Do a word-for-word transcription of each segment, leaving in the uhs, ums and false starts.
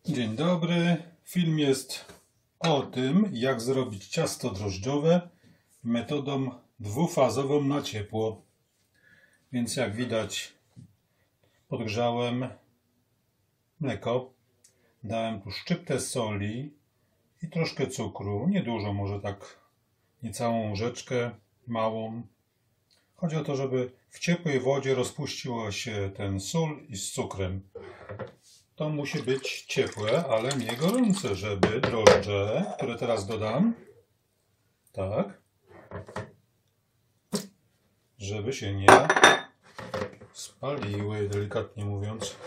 Dzień dobry. Film jest o tym, jak zrobić ciasto drożdżowe metodą dwufazową na ciepło. Więc jak widać, podgrzałem mleko, dałem tu szczyptę soli i troszkę cukru, niedużo, może tak niecałą łyżeczkę, małą. Chodzi o to, żeby w ciepłej wodzie rozpuściła się ten sól i z cukrem. To musi być ciepłe, ale nie gorące, żeby drożdże, które teraz dodam, tak, żeby się nie spaliły, delikatnie mówiąc.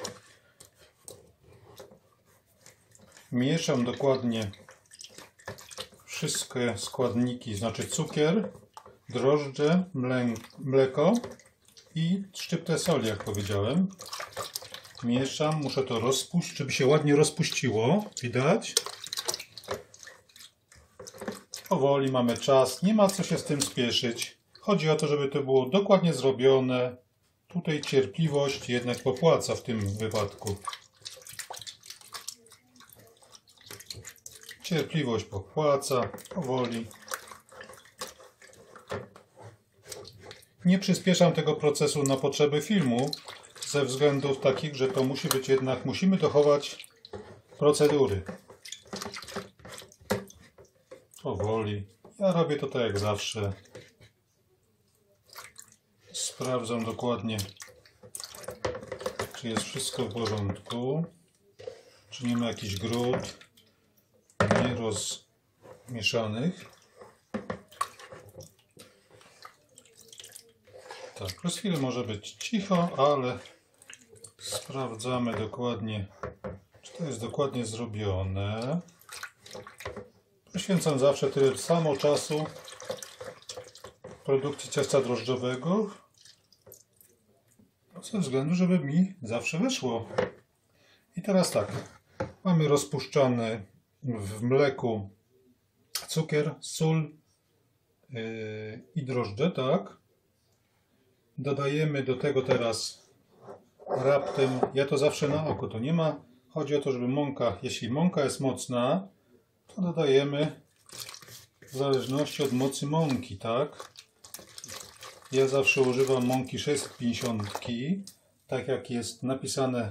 Mieszam dokładnie wszystkie składniki, znaczy cukier, drożdże, mleko i szczyptę soli, jak powiedziałem. Mieszam, muszę to rozpuścić, żeby się ładnie rozpuściło, widać. Powoli, mamy czas, nie ma co się z tym spieszyć. Chodzi o to, żeby to było dokładnie zrobione. Tutaj cierpliwość jednak popłaca w tym wypadku. Cierpliwość popłaca, powoli. Nie przyspieszam tego procesu na potrzeby filmu, ze względów takich, że to musi być jednak, musimy dochować procedury. Powoli. Ja robię to tak jak zawsze. Sprawdzam dokładnie, czy jest wszystko w porządku, czy nie ma jakichś grud nierozmieszanych. Tak, przez chwilę może być cicho, ale sprawdzamy dokładnie, czy to jest dokładnie zrobione. Poświęcam zawsze tyle samo czasu produkcji ciasta drożdżowego, ze względu, żeby mi zawsze wyszło. I teraz tak, mamy rozpuszczany w mleku cukier, sól yy, i drożdże, tak. Dodajemy do tego teraz raptem, ja to zawsze na oko, to nie ma, chodzi o to, żeby mąka, jeśli mąka jest mocna, to dodajemy w zależności od mocy mąki, tak? Ja zawsze używam mąki sześćset pięćdziesiąt, tak jak jest napisane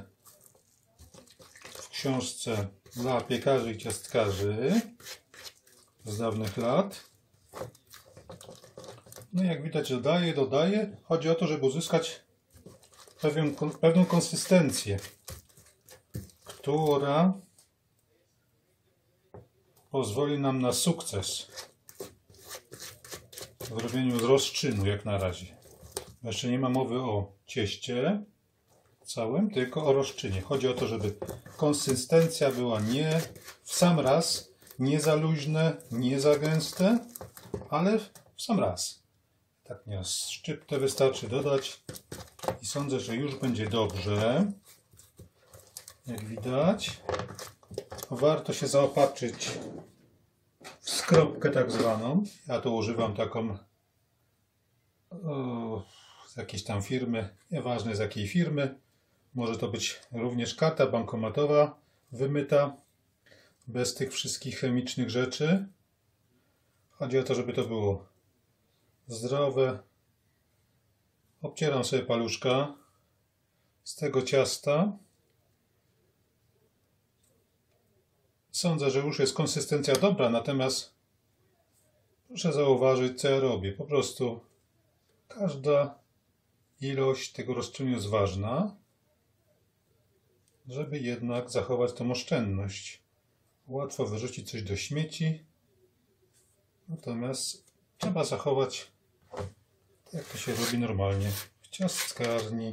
w książce dla piekarzy i ciastkarzy z dawnych lat. No jak widać, dodaję, dodaję. Chodzi o to, żeby uzyskać pewien, pewną konsystencję, która pozwoli nam na sukces w robieniu rozczynu jak na razie. Jeszcze nie ma mowy o cieście całym, tylko o rozczynie. Chodzi o to, żeby konsystencja była nie w sam raz, nie za luźne, nie za gęste, ale w sam raz. Tak, nie, szczyptę wystarczy dodać i sądzę, że już będzie dobrze. Jak widać, warto się zaopatrzyć w skropkę tak zwaną. Ja tu używam taką o, z jakiejś tam firmy, nieważne z jakiej firmy. Może to być również karta bankomatowa wymyta, bez tych wszystkich chemicznych rzeczy. Chodzi o to, żeby to było zdrowe. Obcieram sobie paluszka z tego ciasta. Sądzę, że już jest konsystencja dobra, natomiast proszę zauważyć, co ja robię. Po prostu każda ilość tego rozczynu jest ważna, żeby jednak zachować tą oszczędność. Łatwo wyrzucić coś do śmieci, natomiast trzeba zachować, jak to się robi normalnie w ciastkarni.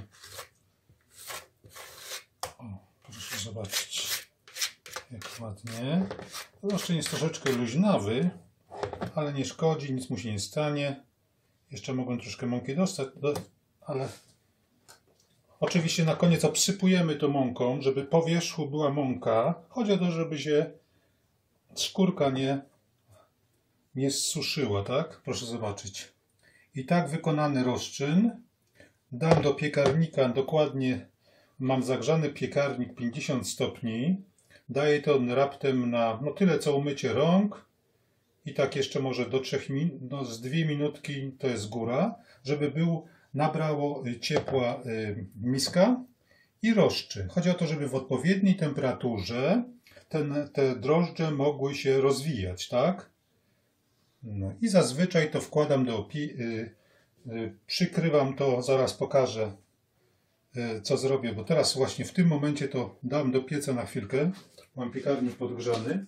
O, proszę zobaczyć, jak ładnie. Rozczyn jest troszeczkę luźnawy, ale nie szkodzi, nic mu się nie stanie. Jeszcze mogłem troszkę mąki dostać, do, ale oczywiście na koniec obsypujemy to mąką, żeby po wierzchu była mąka. Chodzi o to, żeby się skórka nie, nie zsuszyła, tak? Proszę zobaczyć. I tak wykonany rozczyn dam do piekarnika, dokładnie mam zagrzany piekarnik pięćdziesiąt stopni. daję to raptem na no tyle co umycie rąk i tak jeszcze może do trzech minut, no z dwie minutki to jest góra, żeby był, nabrało ciepła y, miska i rozczy. Chodzi o to, żeby w odpowiedniej temperaturze ten, te drożdże mogły się rozwijać, tak? No i zazwyczaj to wkładam do opi... Y, y, przykrywam to, zaraz pokażę y, co zrobię, bo teraz właśnie w tym momencie to dam do pieca na chwilkę. Mam piekarnik podgrzany.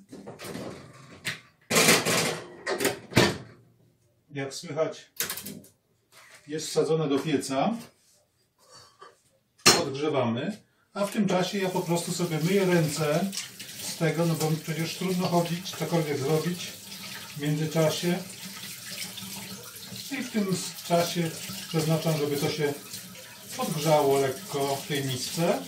Jak słychać, jest wsadzone do pieca. Podgrzewamy, a w tym czasie ja po prostu sobie myję ręce z tego, no bo mi przecież trudno chodzić, cokolwiek zrobić w międzyczasie. I w tym czasie przeznaczam, żeby to się podgrzało lekko w tej misce.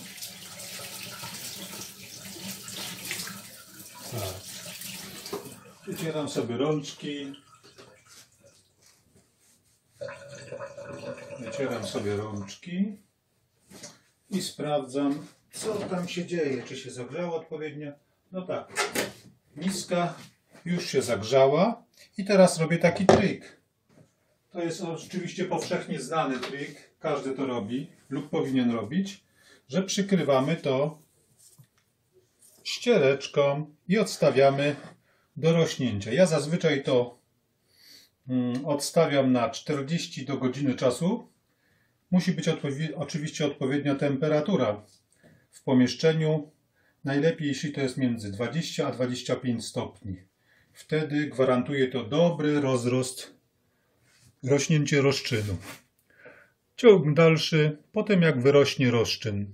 Tak. Wycieram sobie rączki. Wycieram sobie rączki i sprawdzam, co tam się dzieje. Czy się zagrzało odpowiednio? No tak. Miska już się zagrzała i teraz robię taki trik. To jest oczywiście powszechnie znany trik. Każdy to robi lub powinien robić, że przykrywamy to ściereczką i odstawiamy do rośnięcia. Ja zazwyczaj to mm, odstawiam na czterdzieści do godziny czasu. Musi być odpowie- oczywiście odpowiednia temperatura w pomieszczeniu. Najlepiej, jeśli to jest między dwadzieścia a dwadzieścia pięć stopni. Wtedy gwarantuje to dobry rozrost, rośnięcie rozczynu. Ciąg dalszy, potem jak wyrośnie rozczyn.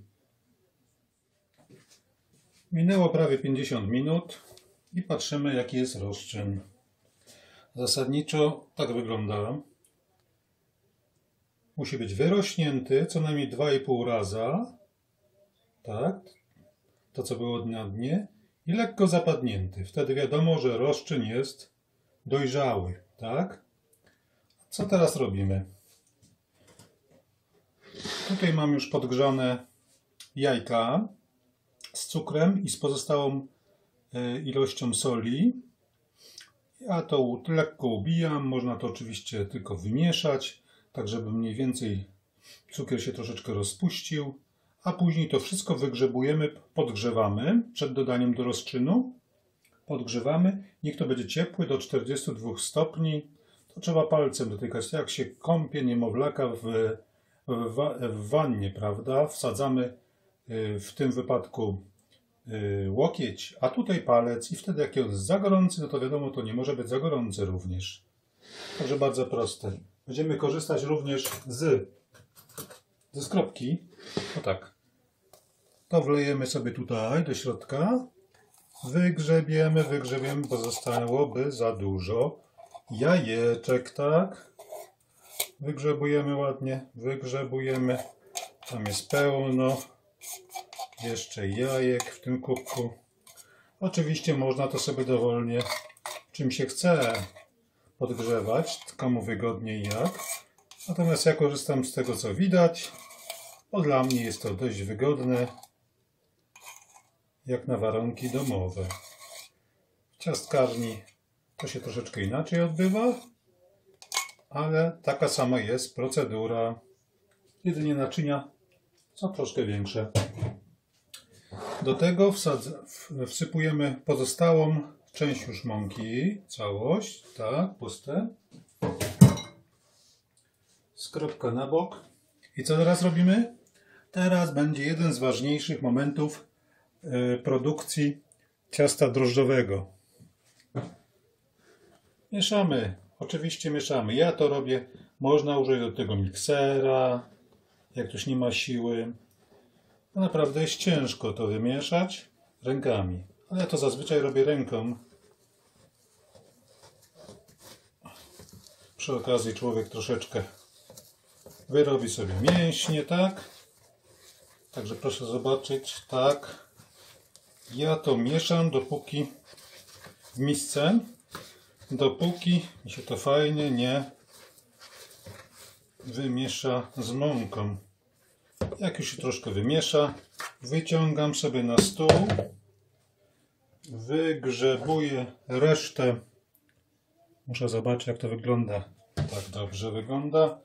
Minęło prawie pięćdziesiąt minut i patrzymy, jaki jest rozczyn. Zasadniczo tak wygląda. Musi być wyrośnięty co najmniej dwa i pół raza. Tak. To, co było na dnie. I lekko zapadnięty. Wtedy wiadomo, że rozczyn jest dojrzały. Tak. Co teraz robimy? Tutaj mam już podgrzane jajka z cukrem i z pozostałą ilością soli. Ja to lekko ubijam. Można to oczywiście tylko wymieszać, tak żeby mniej więcej cukier się troszeczkę rozpuścił. A później to wszystko wygrzebujemy, podgrzewamy przed dodaniem do rozczynu. Podgrzewamy. Niech to będzie ciepły do czterdziestu dwóch stopni. To trzeba palcem dotykać. Jak się kąpie niemowlaka w, w, w wannie, prawda? Wsadzamy w tym wypadku łokieć, a tutaj palec i wtedy jak on jest za gorący, no to wiadomo, to nie może być za gorący również. Także bardzo proste. Będziemy korzystać również z, ze skropki. No tak. To wlejemy sobie tutaj do środka. Wygrzebiemy, wygrzebiemy, bo zostałoby za dużo jajeczek, tak? Wygrzebujemy ładnie, wygrzebujemy. Tam jest pełno jeszcze jajek w tym kubku. Oczywiście można to sobie dowolnie, czym się chce, podgrzewać, komu wygodniej jak. Natomiast ja korzystam z tego, co widać, bo dla mnie jest to dość wygodne, jak na warunki domowe. W ciastkarni to się troszeczkę inaczej odbywa, ale taka sama jest procedura. Jedynie naczynia są troszkę większe. Do tego wsadza, wsypujemy pozostałą część już mąki, całość, tak, puste. Skropka na bok. I co teraz robimy? Teraz będzie jeden z ważniejszych momentów y, produkcji ciasta drożdżowego. Mieszamy, oczywiście mieszamy. Ja to robię, można użyć do tego miksera, jak ktoś nie ma siły. No naprawdę jest ciężko to wymieszać rękami, ale ja to zazwyczaj robię ręką. Przy okazji człowiek troszeczkę wyrobi sobie mięśnie, tak? Także proszę zobaczyć, tak. Ja to mieszam dopóki w misce, dopóki mi się to fajnie nie wymiesza z mąką. Jak już się troszkę wymiesza, wyciągam sobie na stół wygrzebuję resztę. Muszę zobaczyć, jak to wygląda. Tak dobrze wygląda.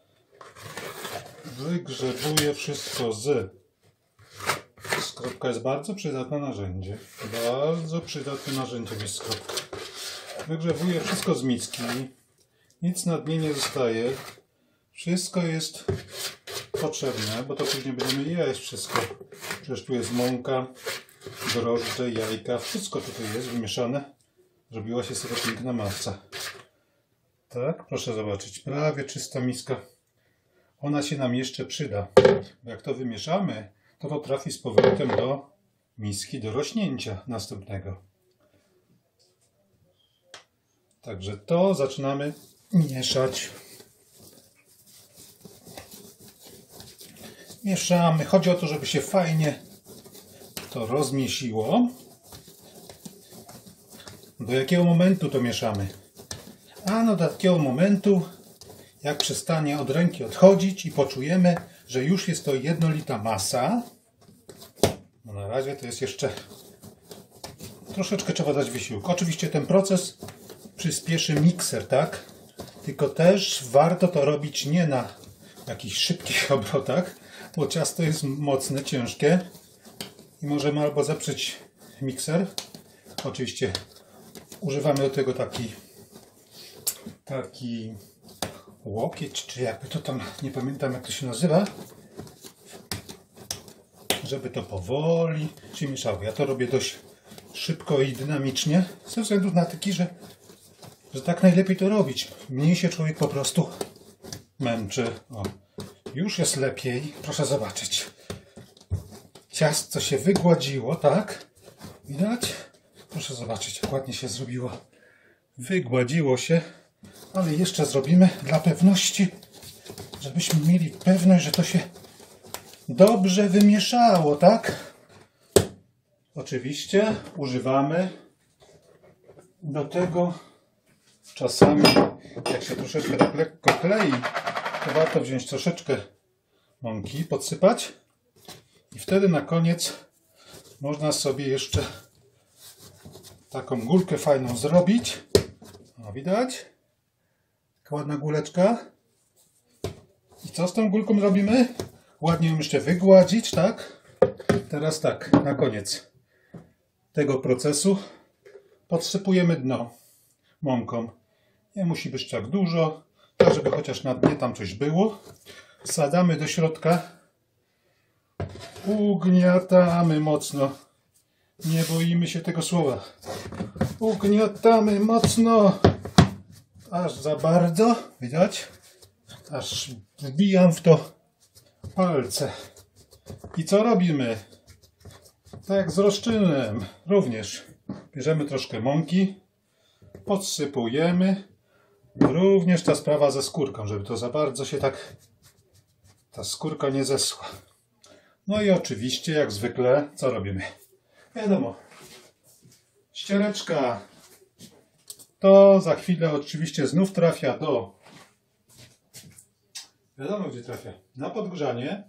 Wygrzebuję wszystko z... Skrobka jest bardzo przydatne narzędzie. Bardzo przydatne narzędzie jest skrobka. Wygrzewuję wszystko z miski. Nic na dnie nie zostaje. Wszystko jest potrzebne, bo to później będziemy jeść wszystko. Przecież tu jest mąka, drożdże, jajka. Wszystko tutaj jest wymieszane. Zrobiła się sobie piękna masa. Tak, proszę zobaczyć. Prawie czysta miska. Ona się nam jeszcze przyda. Bo jak to wymieszamy, to to trafi z powrotem do miski do rośnięcia następnego. Także to zaczynamy mieszać. Mieszamy. Chodzi o to, żeby się fajnie to rozmiesiło. Do jakiego momentu to mieszamy? A do takiego momentu, jak przestanie od ręki odchodzić i poczujemy, że już jest to jednolita masa. No na razie to jest jeszcze troszeczkę trzeba dać wysiłku. Oczywiście ten proces przyspieszy mikser, tak? Tylko też warto to robić nie na jakichś szybkich obrotach, bo ciasto jest mocne, ciężkie i możemy albo zepsuć mikser. Oczywiście używamy do tego taki taki łokieć, czy jakby to tam, nie pamiętam jak to się nazywa, żeby to powoli się mieszało. Ja to robię dość szybko i dynamicznie, ze względu na taki, że, że tak najlepiej to robić. Mniej się człowiek po prostu męczy. O, już jest lepiej. Proszę zobaczyć. Ciasto się wygładziło, tak? Widać? Proszę zobaczyć, jak ładnie się zrobiło. Wygładziło się, ale jeszcze zrobimy dla pewności, żebyśmy mieli pewność, że to się dobrze wymieszało, tak? Oczywiście używamy do tego czasami, jak się troszeczkę tak lekko klei, to warto wziąć troszeczkę mąki, podsypać i wtedy na koniec można sobie jeszcze taką gulkę fajną zrobić. O, widać? Taka ładna guleczka. I co z tą gulką robimy? Ładnie ją jeszcze wygładzić, tak? Teraz tak, na koniec tego procesu podsypujemy dno mąką. Nie musi być tak dużo, tak żeby chociaż na dnie tam coś było. Wsadzamy do środka. Ugniatamy mocno. Nie boimy się tego słowa. Ugniatamy mocno. Aż za bardzo. Widać? Aż wbijam w to palce. I co robimy? Tak jak z rozczynem. Również bierzemy troszkę mąki. Podsypujemy. Również ta sprawa ze skórką, żeby to za bardzo się tak ta skórka nie zesła. No i oczywiście, jak zwykle, co robimy? Wiadomo, ściereczka. To za chwilę oczywiście znów trafia do... Wiadomo, gdzie trafia. Na podgrzanie.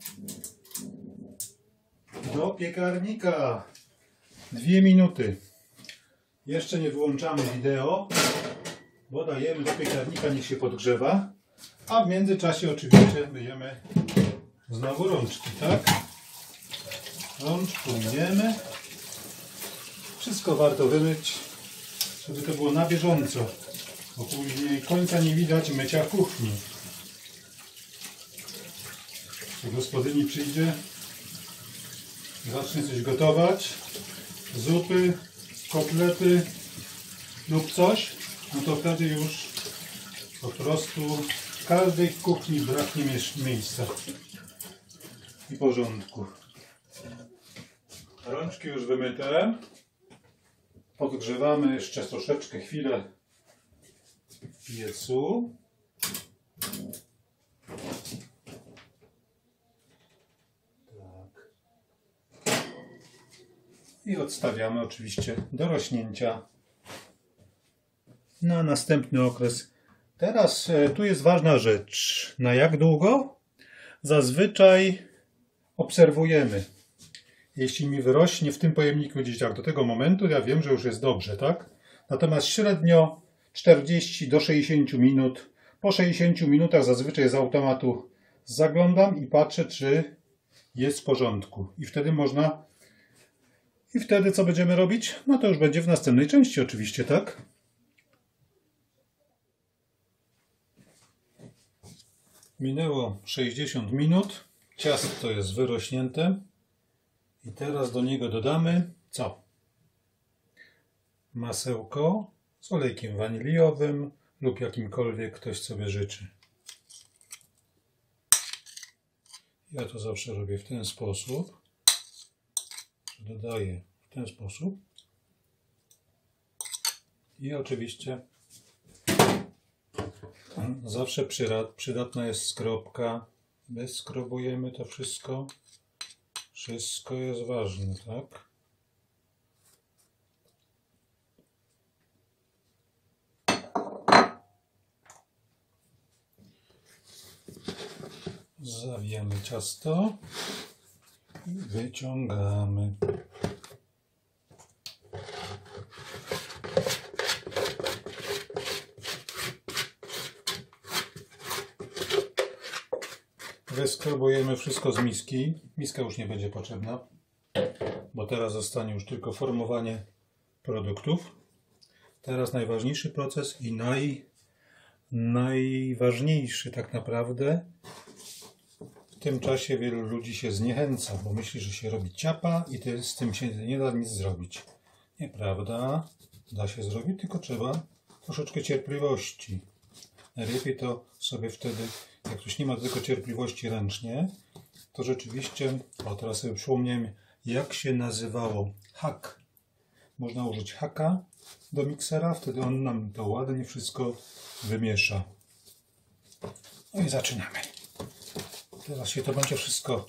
Do piekarnika. Dwie minuty. Jeszcze nie wyłączamy wideo, bo dajemy do piekarnika, niech się podgrzewa. A w międzyczasie oczywiście myjemy znowu rączki, tak? Rączki myjemy. Wszystko warto wymyć, żeby to było na bieżąco, bo później końca nie widać mycia kuchni. Jak gospodyni przyjdzie, zacznie coś gotować, zupy, kotlety lub coś, no to wtedy już po prostu w każdej kuchni braknie miejsca i porządku. Rączki już wymyte. Podgrzewamy jeszcze troszeczkę chwilę w piecu. Tak. I odstawiamy oczywiście do rośnięcia na następny okres. Teraz e, tu jest ważna rzecz. Na jak długo? Zazwyczaj obserwujemy. Jeśli mi wyrośnie w tym pojemniku gdzieś tak do tego momentu, ja wiem, że już jest dobrze, tak? Natomiast średnio czterdzieści do sześćdziesięciu minut. Po sześćdziesięciu minutach zazwyczaj z automatu zaglądam i patrzę, czy jest w porządku. I wtedy można... I wtedy co będziemy robić? No to już będzie w następnej części oczywiście, tak? Minęło sześćdziesiąt minut. Ciasto jest wyrośnięte. I teraz do niego dodamy co? Masełko z olejkiem waniliowym lub jakimkolwiek ktoś sobie życzy. Ja to zawsze robię w ten sposób. Dodaję w ten sposób. I oczywiście zawsze przydatna jest skrobka. Wyskrobujemy to wszystko. Wszystko jest ważne, tak? Zawijamy ciasto i wyciągamy. Wyskrobujemy wszystko z miski. Miska już nie będzie potrzebna, bo teraz zostanie już tylko formowanie produktów. Teraz najważniejszy proces i naj, najważniejszy tak naprawdę. W tym czasie wielu ludzi się zniechęca, bo myśli, że się robi ciapa i to z tym się nie da nic zrobić. Nieprawda. Da się zrobić, tylko trzeba troszeczkę cierpliwości. Najlepiej to sobie wtedy, jak ktoś nie ma tylko cierpliwości ręcznie, to rzeczywiście, o teraz sobie przypomniałem, jak się nazywało hak. Można użyć haka do miksera, wtedy on nam to ładnie wszystko wymiesza. No i zaczynamy. Teraz się to będzie wszystko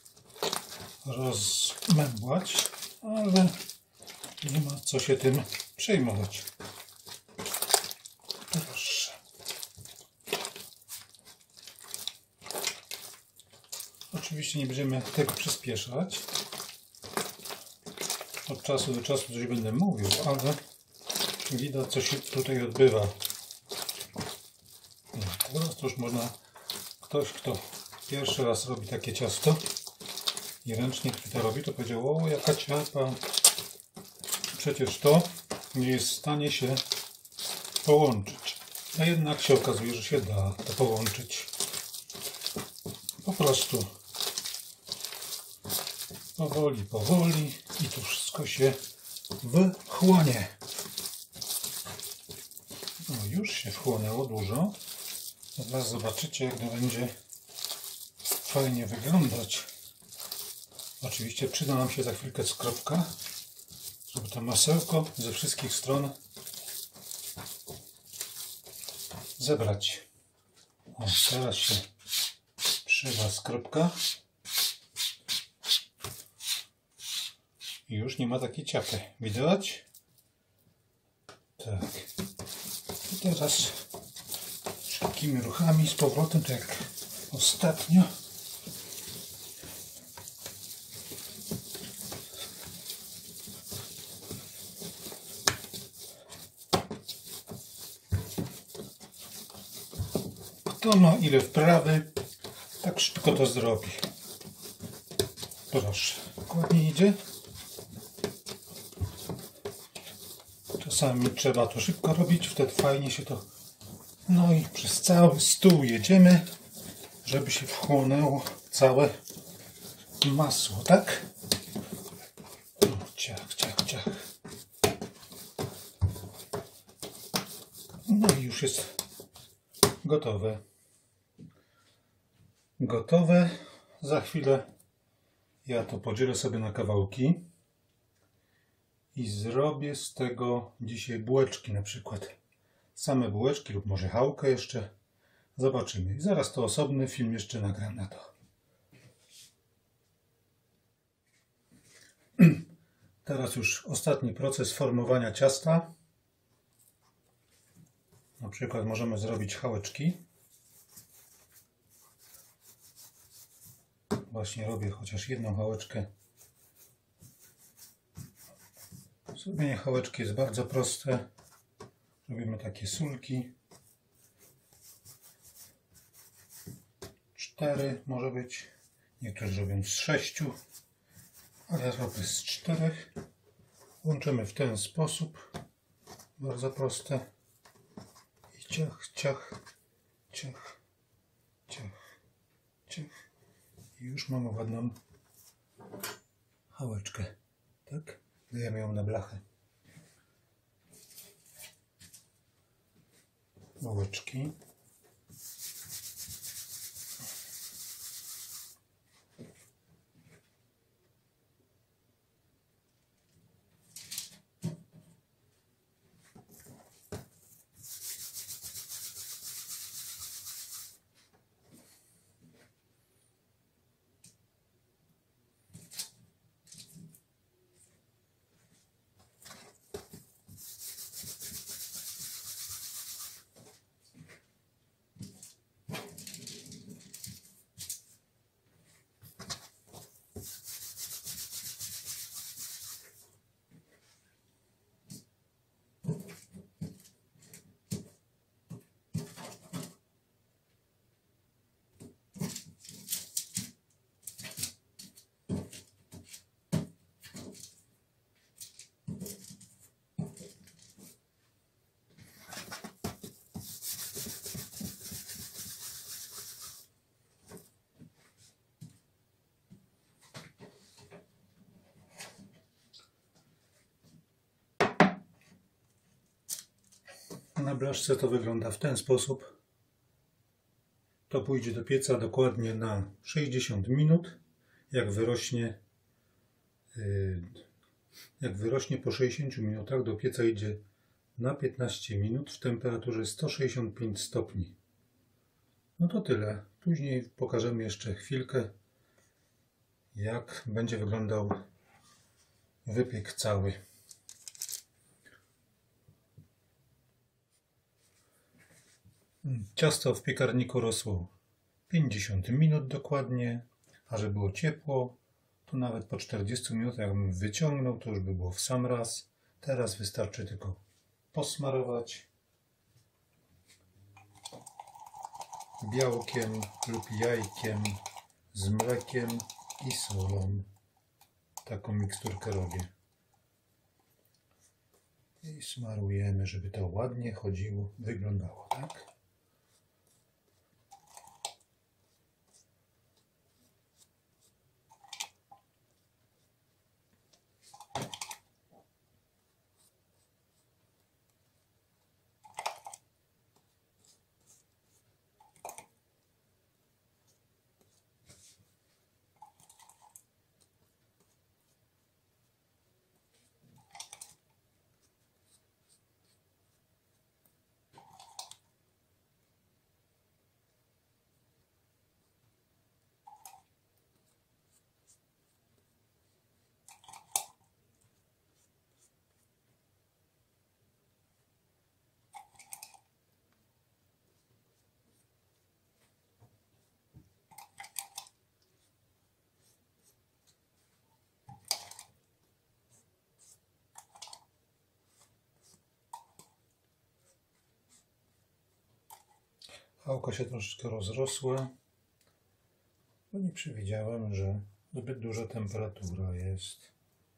rozmębłać, ale nie ma co się tym przejmować. Proszę. Oczywiście nie będziemy tego przyspieszać. Od czasu do czasu coś będę mówił, ale widać, co się tutaj odbywa. No, teraz to już można, ktoś, kto pierwszy raz robi takie ciasto i ręcznie to robi, to powiedział: o, jaka ciapa. Przecież to nie jest w stanie się połączyć. A jednak się okazuje, że się da to połączyć. Po prostu powoli, powoli i to wszystko się wchłonie. No już się wchłonęło dużo. Teraz zobaczycie, jak to będzie fajnie wyglądać. Oczywiście przyda nam się za chwilkę skrobka, żeby to masełko ze wszystkich stron zebrać. O, teraz się przyda skrobka i już nie ma takiej ciapy. Widać? Tak. I teraz szybkimi ruchami z powrotem, tak jak ostatnio. Kto ma ile wprawy, tak szybko to zrobi. Proszę, dokładnie idzie. Czasami trzeba to szybko robić, wtedy fajnie się to... No i przez cały stół jedziemy, żeby się wchłonęło całe masło, tak? O, ciach, ciach, ciach. No i już jest gotowe. Gotowe. Za chwilę ja to podzielę sobie na kawałki i zrobię z tego dzisiaj bułeczki na przykład. Same bułeczki lub może chałkę jeszcze. Zobaczymy. I zaraz to osobny film jeszcze nagram na to. Teraz już ostatni proces formowania ciasta. Na przykład możemy zrobić chałeczki. Właśnie robię chociaż jedną chałeczkę Zrobienie chałeczki jest bardzo proste. Robimy takie sulki. Cztery może być. Niektórzy robią z sześciu. Ale ja zrobię z czterech. Łączymy w ten sposób. Bardzo proste. I ciach, ciach, ciach, ciach, ciach. I już mamy ładną chałeczkę. Tak? Dajemy ją na blachę. Małeczki. Na blaszce to wygląda w ten sposób. To pójdzie do pieca dokładnie na sześćdziesiąt minut. Jak wyrośnie, jak wyrośnie po sześćdziesięciu minutach, do pieca idzie na piętnaście minut w temperaturze sto sześćdziesiąt pięć stopni. No to tyle. Później pokażemy jeszcze chwilkę, jak będzie wyglądał wypiek cały. Ciasto w piekarniku rosło pięćdziesiąt minut dokładnie, a że było ciepło, to nawet po czterdziestu minutach jakbym wyciągnął, to już by było w sam raz. Teraz wystarczy tylko posmarować białkiem lub jajkiem z mlekiem i solą. Taką miksturkę robię. I smarujemy, żeby to ładnie chodziło, wyglądało, tak? Chałka się troszeczkę rozrosła, bo nie przewidziałem, że zbyt duża temperatura jest.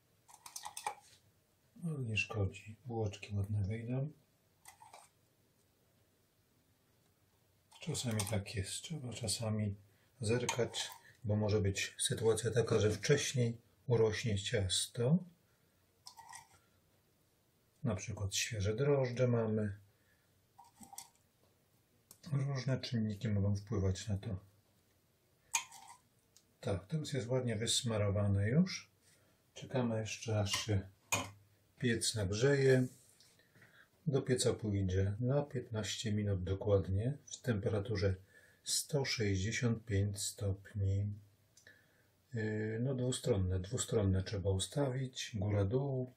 Ale nie szkodzi. Bułeczki ładne wyjdą. Czasami tak jest. Trzeba czasami zerkać, bo może być sytuacja taka, że wcześniej urośnie ciasto. Na przykład świeże drożdże mamy. Różne czynniki mogą wpływać na to. Tak, teraz jest ładnie wysmarowane już. Czekamy jeszcze, aż się piec nagrzeje. Do pieca pójdzie na piętnaście minut dokładnie w temperaturze sto sześćdziesiąt pięć stopni. No dwustronne, dwustronne trzeba ustawić, góra-dół.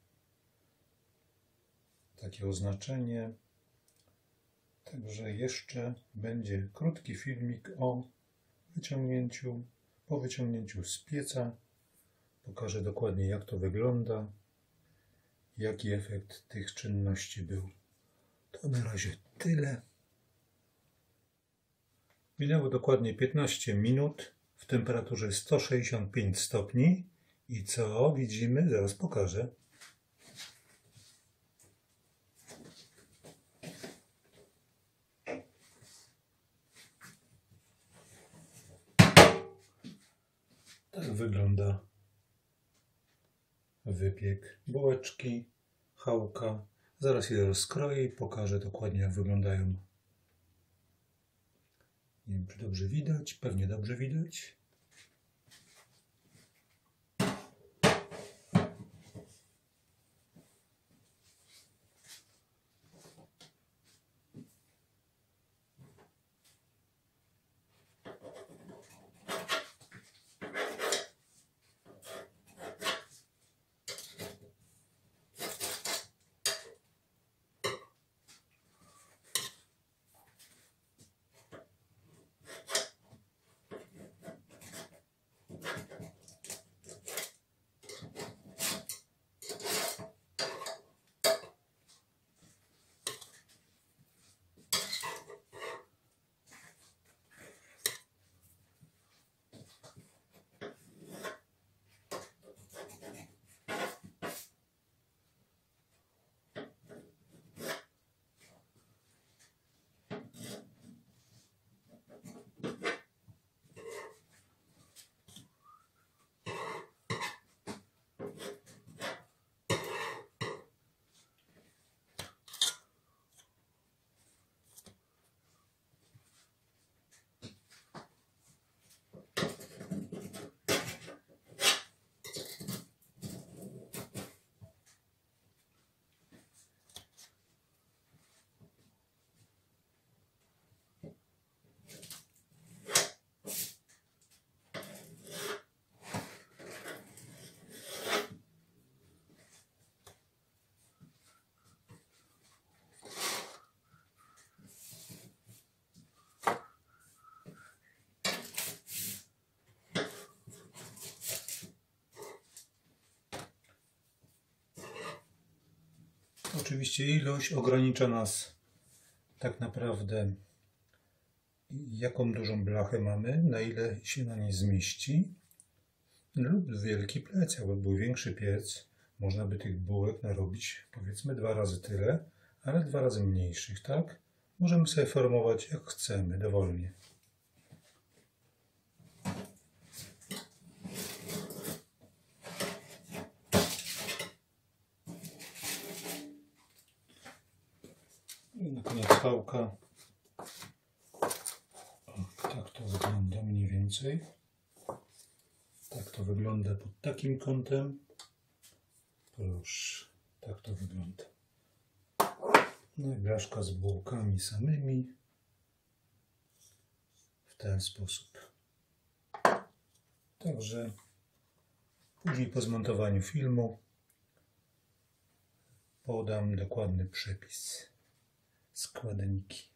Takie oznaczenie. Także jeszcze będzie krótki filmik o wyciągnięciu, po wyciągnięciu z pieca. Pokażę dokładnie, jak to wygląda jaki efekt tych czynności był. To na razie tyle. Minęło dokładnie piętnaście minut w temperaturze sto sześćdziesiąt pięć stopni i co widzimy? Zaraz pokażę. Tak wygląda wypiek bułeczki, chałka. Zaraz je rozkroję i pokażę dokładnie, jak wyglądają. Nie wiem, czy dobrze widać. Pewnie dobrze widać. Oczywiście ilość ogranicza nas tak naprawdę, jaką dużą blachę mamy, na ile się na niej zmieści, lub wielki piec. Jakby był większy piec, można by tych bułek narobić powiedzmy dwa razy tyle, ale dwa razy mniejszych, tak? Możemy sobie formować jak chcemy, dowolnie. I na koniec chałka. O, tak to wygląda mniej więcej. Tak to wygląda pod takim kątem. Proszę, tak to wygląda. No i blaszka z bułkami samymi. W ten sposób. Także później po zmontowaniu filmu podam dokładny przepis. Składniki.